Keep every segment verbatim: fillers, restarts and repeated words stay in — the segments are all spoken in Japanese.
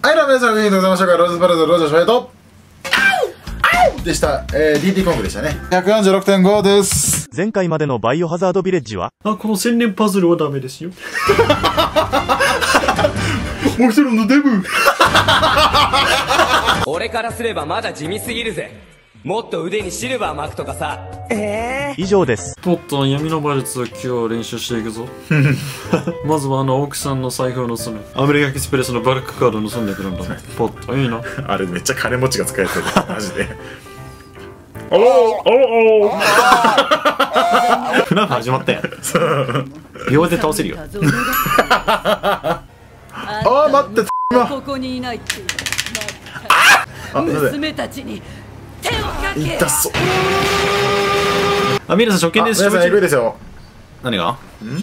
はい、どうも皆さん、お元気でございましょうか。ローズパレード、ロージャーショートでした。えー、ディーティー コングでしたね。ひゃくよんじゅうろくてんご です。 前回までのバイオハザードビレッジはあ、この千年パズルはダメですよ。 もう一人のデブ俺からすればまだ地味すぎるぜ。もっと腕にシルバー巻くとかさ。 えー、以上です。 ポッター闇の馬術を今日練習していくぞ。まずはあの奥さんの財布を盗む。アメリカエクスプレスのバルクカードを盗んでくるんだ。ポッターいいな。 あれめっちゃ金持ちが使えてる。マジで。 おおおお。 フナフ始まったやん。秒で倒せるよ。 ああ、待って、今ここにいないってあ、 娘たちに手をかけ。 痛そう。 あ、皆さん初見です。 皆さん、エグいですよ。 何が？ん？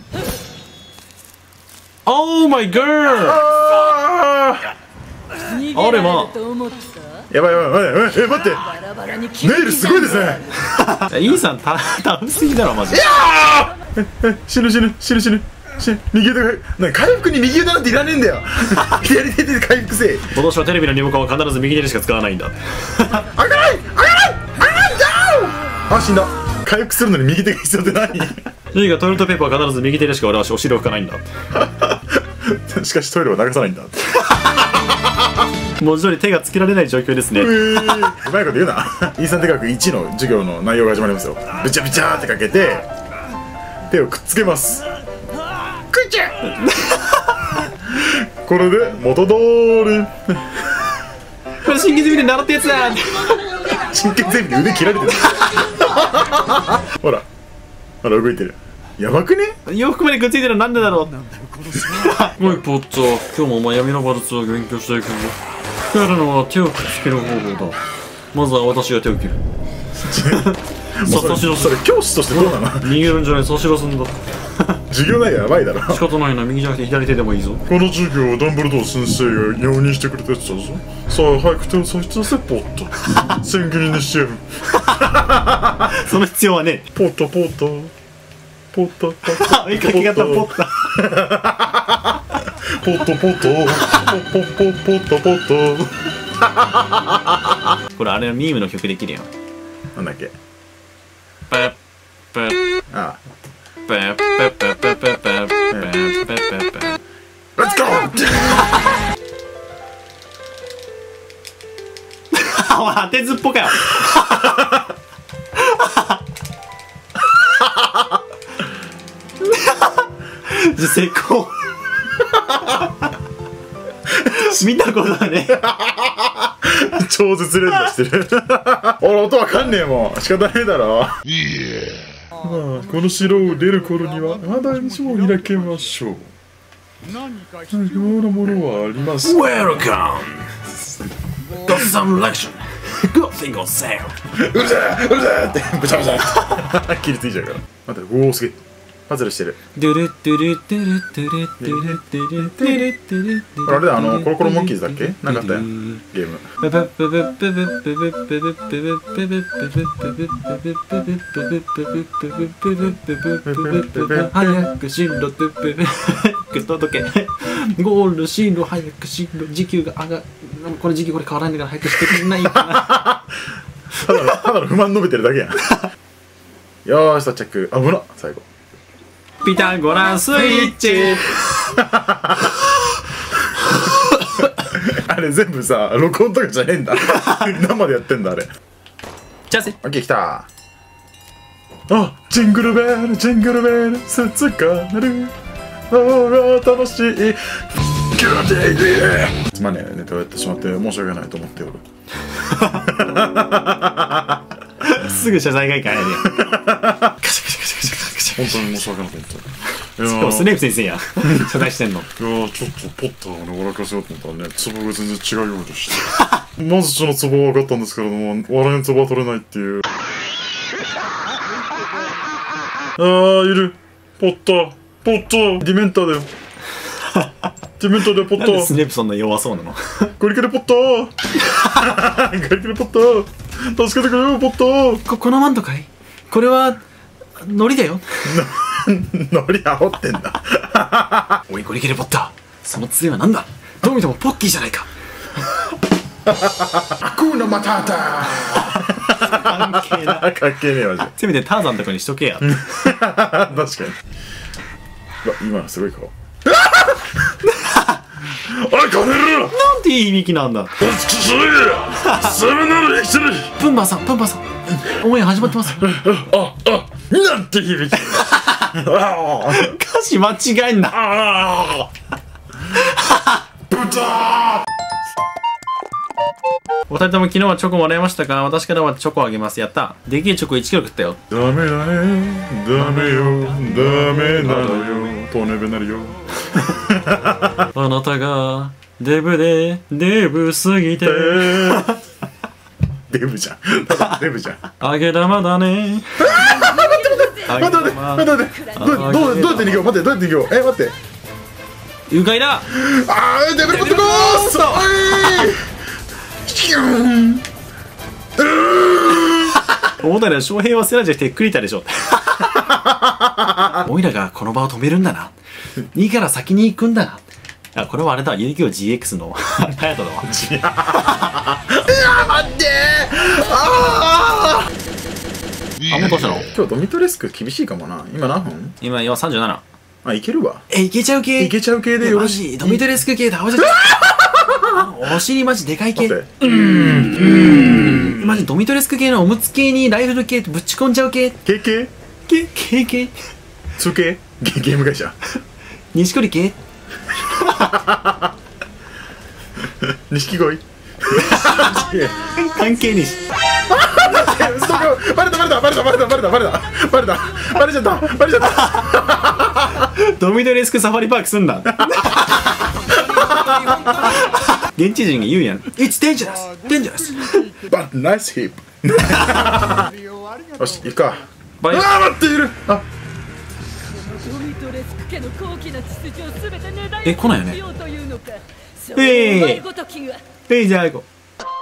Oh my god！ ああれまやばいやばいやばい。え、待って。ネイルすごいですね。 イーさん、た、倒すぎだろ、マジで。 え、死ぬ死ぬ死ぬ死ぬ。右腕が、なんか回復に右腕なんていらねえんだよ。左手で回復せえ。 今年はテレビのリモコンは必ず右手でしか使わないんだ。 開かない開かない開かない。あ、死んだ。回復するのに右手が必要って何？ いいがトイレットペーパーは必ず右手でしか俺はお尻を拭かないんだ。 しかしトイレを流さないんだ。 文字通り手がつけられない状況ですね。 うまいこと言うな。イーサン手学いちの授業の内容が始まりますよ。ブチャブチャーってかけて手をくっつけます。くっちゃこれで元通り。 これ神経ゼミで習ったやつだ。 神経ゼミで腕切られてる。ほらほら動いてる。やばくね？ 洋服までくっついてるのなんでだろう。 おいポッター、今日もお前闇の馬術を勉強していくぞ。やるのは手をくっつける方法だ。まずは私が手を切る。さあ差し出す。 それ教師としてどうなの？ 逃げるんじゃない、差し出すんだ。 授業内容やばいだろ。 仕方ないな、右じゃなくて左手でもいいぞ。 この授業をダンブルドア先生が容認してくれたやつだぞ。さあ早く手を差し出せポッタ。千切りにしてやる。 その必要はね。 ポッタポッタポッタポッタ追いかけ方ポッタ。 ポッタポッタポッポッポッタポッタ。 これあれのミームの曲できるよ。 なんだっけ？ ペッペッああ。 ペッペッペッペッペッペッペッペッペッペッ。 レッツゴー。 当てずっぽかよ。成功。見たことはね。 超絶連打してる。俺音わかんねえもん。仕方ねえだろ。まあこの城を出る頃にはまだ道も開けましょう。いろんなものはあります。 Welcome! Got some lecture! Good thing on sale! うるせえうるせえってブチャブチャ切りついちゃうから。待って、おおすげえパズルしてる。 ドゥルドゥルドゥルドゥルドゥルドゥルドゥルドゥルドゥル。 あれだ、あのコロコロモンキーズだっけ？なんかあったよゲーム。 早く進路届け。ゴール進路早く進路。時給が上がこれ時給これ変わらないんだから早くしてくれないかな。 ただのただの不満述べてるだけやん。よーし到着。危なっ最後。 ピタゴラスイッチ。 あれ全部さ録音とかじゃねえんだ。生でやってんだあれ。 じゃあせ。 オッケー来た。あ、ジングルベルジングルベル鈴が鳴る。ああ楽しい。つまんねえネタをやってしまって申し訳ないと思っておる。 すぐ謝罪会見入るやん。 本当に申し訳なかった。 しかもスネープ先生や謝罪してんの。 いやーちょっとポッターをね笑かせようと思ったらねツボが全然違うようでした。まずそのツボは分かったんですけれども笑いのツボは取れないっていう。あーいるポッターポッターディメンターだよ。ディメンターだよポッタなんでー。 スネープそんな弱そうなの。 ゴリケレポッター。ゴリケレポッター助けてくれよポッター。 ここのマントかい。これはノリだよ。 ノリ煽ってんだ。 おいゴリケレポッター、その杖はなんだ。どう見てもポッキーじゃないか。 アクーノマタータ関係ない。 かっけえねえマジで。 せめてターザンとかにしとけや。 確かに。うわ今のすごい顔。おいこれるなんていい響きなんだ。 おつきしろそれなら生きてる。 プンバさん、プンバさん、応援始まってます。 ああなんて響き。 歌詞間違えんな。 ああブター。 お二人とも昨日はチョコもらいましたか？私からはチョコあげます。やった。でけえチョコいちキロ食ったよ。 ダメだねダメよダメなのよトネベなるよ。 あなたがデブでデブすぎてデブじゃんただデブじゃん。 あげ玉だね。 待って待って待って待ってどうどうどうやって逃げよう。待ってどうやって逃げよう。え待って誘拐だ。 あーデブリポットゴーストヒューン大谷は翔平はセラじゃなくてクリタでしょ。オイラがこの場を止めるんだな。いいから先に行くんだな。あ、これはあれだ。遊戯王 ジーエックス のハヤトだわ。 いや待ってああ、もうどうしたの？ 今日ドミトレスク厳しいかもな。今何分？ 今、今さんじゅうなな。 あいけるわ。 え、いけちゃう系？ いけちゃう系でよろしい。 マジドミトレスク系倒しちゃった。お尻マジでかい系。 待ってうん。マジドミトレスク系のおむつ系にライフル系ぶち込んじゃう系。 ケーケー系系系ツーケーゲゲーム会社錦織系錦鯉関係ねえし。 バレたバレたバレたバレたバレたバレたバレたバレちゃったバレちゃったドミトレスクサファリパークすんだ。現地人が言うやん。It's dangerous! Dangerous! But nice hip よし行くか。 バイあー待っている。あドミトレスク家の高貴な秩序をすべて値段え来ないよねしようというのか。 ええそういうごときがえいじゃあ行こ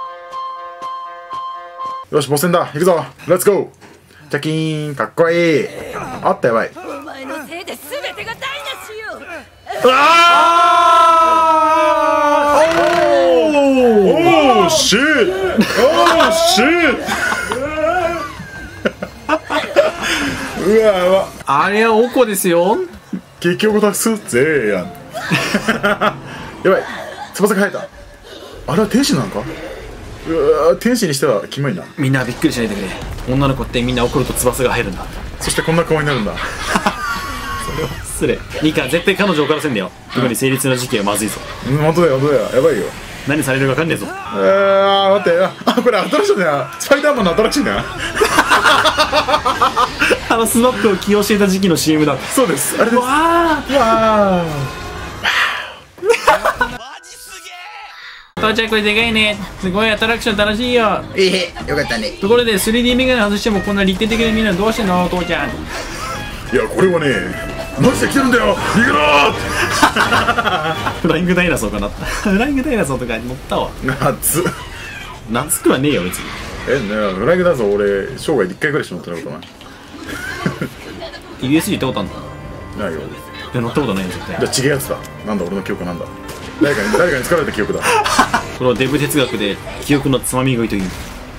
よしボス戦だ行くぞレッツゴー。チャキーンかっこいい。あったやばい。 お前のせいで全てが台無しよ。 あーおーシーおーシーうわうわう。あれはおこですよ。 結局たくすぜやんやばい翼が生えた。あれは天使なのか。うわ天使にしてはキモいな。 みんなびっくりしないでくれ。女の子ってみんな怒ると翼が入るんだ。 そしてこんな顔になるんだ。 失礼。ニカ絶対彼女怒らせんだよ。特に成立の時期はまずいぞ。 うん本当だよ本当だよやばいよ。 何されるか分かんねえぞ。 えー、待ってあこれ新しいんだよ。スパイダーマンの新しいんだよ。 あのスマップを起用していた時期の シーエム だ。 そうですあれです。わわーわ父ちゃんこれでかいね。すごいアトラクション楽しいよ。 ーええよかったね。 ところで スリーディー メガネ外してもこんな立体的なみんなどうしてんの父ちゃん。 いやこれはねマジで来てるんだよ逃げろフライングダイナソーかな。フライングダイナソーとかに乗ったわ。 ー夏夏くはねえよ別に。 えねフライングダンス俺生涯でいっかいぐらいしか乗ってなかったな。 ユーエスジー 行ったことあんの？ ないよ。 いや乗ったことないよ絶じゃ対。 あ違うやつだ。なんだ俺の記憶なんだ。誰かに誰かに疲れた記憶だ。 このデブ哲学で記憶のつまみ食いという。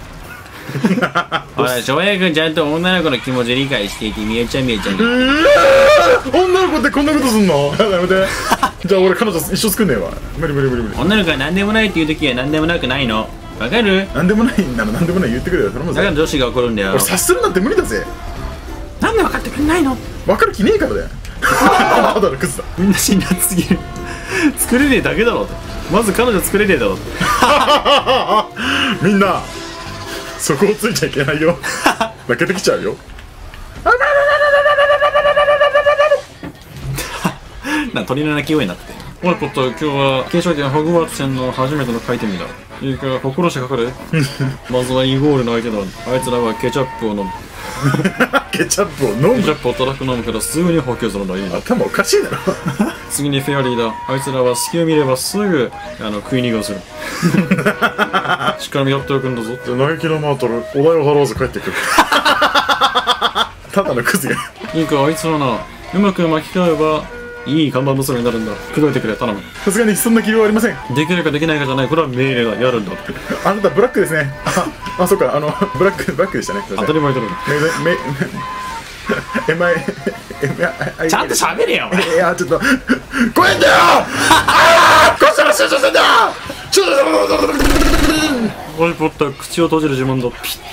ほら翔平君ちゃんと女の子の気持ち理解していてみえちゃんみえちゃんに。 女の子ってこんなことすんの。やめて。じゃあ俺彼女一生作んねえわ。無理無理無理無理。 女の子は何でもないっていう時は何でもなくないの。わかる？ なんでもないんならなんでもない言ってくれよ。頼むぜ。 だから女子が怒るんだよ俺。察するなんて無理だぜ。 なんで分かってくれないの？ 分かる気ねえからだよ。ただのクズだ。 みんな辛辣すぎる。作れねえだけだろって。まず彼女作れねえだろって。 みんなそこをついちゃいけないよ。泣けてきちゃうよ。 な鳥の鳴き声になってて。 おいポット今日は継承権ホグワーツ戦の初めての回転日だ。いいか心してかかれ。まずはイゴールの相手だ。あいつらはケチャップを飲む。 ケチャップを飲む。 ケチャップをたらく飲むからすぐに補給するのがいいな。 頭おかしいだろ。 次にフェアリーだ。あいつらは隙を見ればすぐあの食い逃げをする。しっかりやっておくんだぞ。 じゃあ嘆きのマートルお題を払わず帰ってくる。ただのクズが。 いいかあいつらなうまく巻き替えばいい看板娘になるんだ。口説いてくれ、頼む。 さすがにそんな気はありません。 できるかできないかじゃない、これは命令だ。やるんだって。 あなたブラックですね。ああ、そうか、あのブラックブラックでしたね。 当たり前だろ。 めめえまいえちゃんと喋れよお前。 いやちょっとごめんだよ。ああこっちら集中してんだよ。ちょっとおいポッター、口を閉じる呪文だ。ピッ。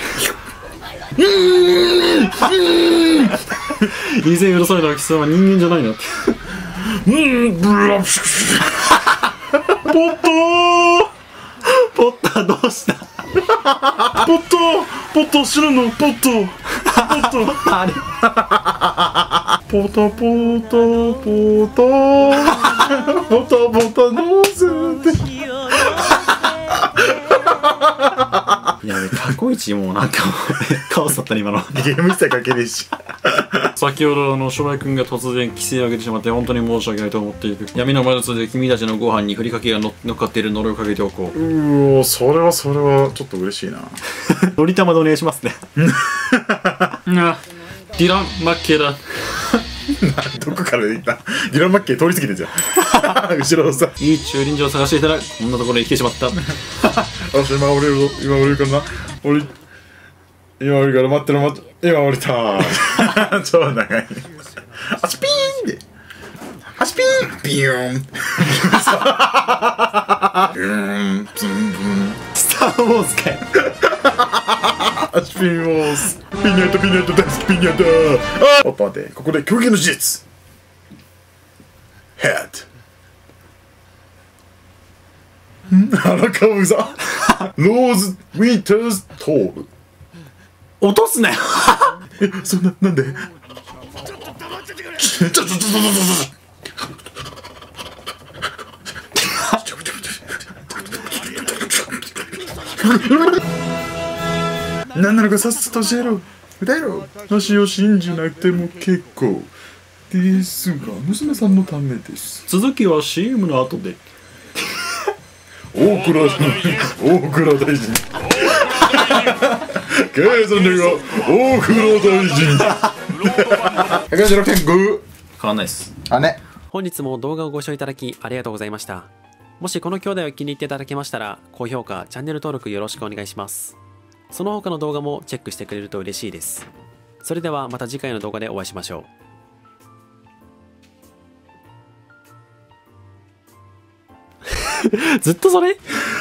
以前うるさいのは貴様は人間じゃないなって。 うんブラッポッターポッターどうした？ ポッターポッター死ぬのポッターポッターあれポタポタポタポタポタのせて。 やべ、過去一もうなんかもうカオスだったね今の。 ゲーム一切関係ねえし。 先ほどあの諸来君が突然規制を上げてしまって本当に申し訳ないと思っている。闇の魔術で君たちのご飯にふりかけがの乗っかっている呪いをかけておこう。 うお、それはそれはちょっと嬉しいな。 のりたまでお願いしますね。 あディラン・マッケーだ。 どこから言った？ディラン・マッケー通り過ぎてんじゃん。後ろのさ。 いい駐輪場を探していたらこんなところに来てしまった。 よし、今降りるぞ。今降りるからな。降り今降りるから待ってる待って今降りた。超長い。あスピーンであスピーンビューンビューンブンブンスター・ウォーズかよ。 あスピンウォーズピニャットピニャット大好きピニャット。あおっと待って、ここで狂気の事実ヘッド荒川うざローズ・ウィンターズ・トール。 落とすなよ。 え、そんな、なんでちょ、ちょ、ちょ、ちょ、ちょ、ちょ、なんなのかさっさと教えろ。歌えろ。話を信じなくても結構ですが、娘さんのためです。 続きは シーエム の後で。 大倉大倉大臣経済力が大倉大臣ひゃくよんじゅうろくてんご。 変わんないっす。 あね。 本日も動画をご視聴いただきありがとうございました。もしこの兄弟を気に入っていただけましたら、高評価、チャンネル登録よろしくお願いします。その他の動画もチェックしてくれると嬉しいです。それではまた次回の動画でお会いしましょう。 ずっとそれ